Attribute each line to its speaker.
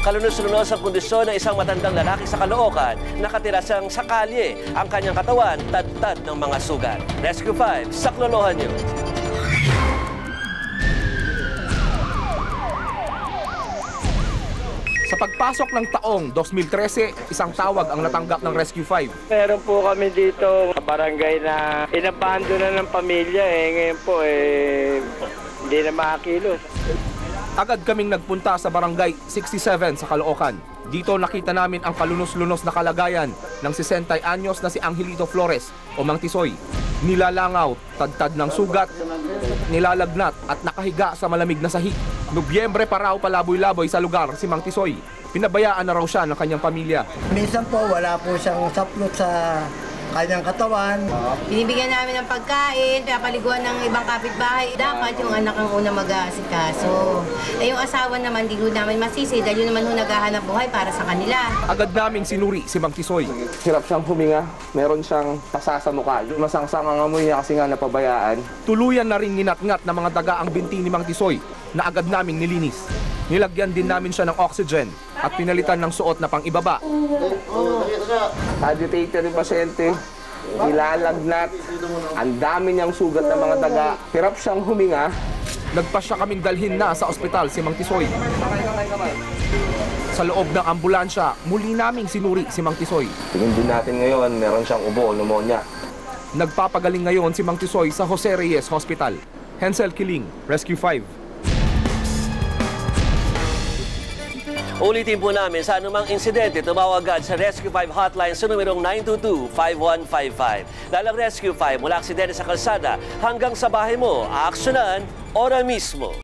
Speaker 1: Kalunos-lunos ang kondisyon ng isang matandang lalaki sa Caloocan. Nakatira siyang sa kalye. Ang kanyang katawan, tad-tad ng mga sugat. Rescue 5, saklolohan niyo.
Speaker 2: Sa pagpasok ng taong 2013, isang tawag ang natanggap ng Rescue 5.
Speaker 3: Meron po kami dito barangay na inabando na ng pamilya ngayon po hindi na makakilos.
Speaker 2: Agad kaming nagpunta sa barangay 67 sa Caloocan. Dito nakita namin ang kalunos-lunos na kalagayan ng 60 anyos na si Angelito Flores o Mang Tisoy. Nilalangaw, tad-tad ng sugat, nilalagnat at nakahiga sa malamig na sahig. Nobyembre pa raw palaboy-laboy sa lugar si Mang Tisoy. Pinabayaan na raw siya ng kanyang pamilya.
Speaker 4: Minsan po wala po siyang saplot sa kanyang katawan.
Speaker 5: Binibigyan namin ng pagkain, pinapaliguan ng ibang kapitbahay. Dapat yung anak ang una mag-aasikaso. Yung asawa naman, di ko namin masisi dahil yun naman naghahanap buhay para sa kanila.
Speaker 2: Agad naming sinuri si Mang Tisoy. Hirap siyang huminga, meron siyang tasa sa mukha. Masangsang ang amoy niya kasi nga napabayaan. Tuluyan na rin nginat-ngat na mga daga ang binti ni Mang Tisoy na agad naming nilinis. Nilagyan din namin siya ng oxygen at pinalitan ng suot na pang-ibaba. Agitated yung pasyente, nilalagnat, ang dami niyang sugat ng mga daga. Hirap siyang huminga. Nagpasya kaming dalhin na sa ospital si Mang Tisoy. Sa loob ng ambulansya, muli naming sinuri si Mang Tisoy.
Speaker 6: Tingin din natin ngayon, meron siyang ubo o pneumonia.
Speaker 2: Nagpapagaling ngayon si Mang Tisoy sa Jose Reyes Hospital. Hensel Kiling, Rescue 5.
Speaker 1: Ulitin po namin, sa anumang insidente, tumawag agad sa Rescue 5 hotline sa numerong 922-5155. Dalang Rescue 5 mula aksidente sa kalsada hanggang sa bahay mo, aaksyonan ora mismo.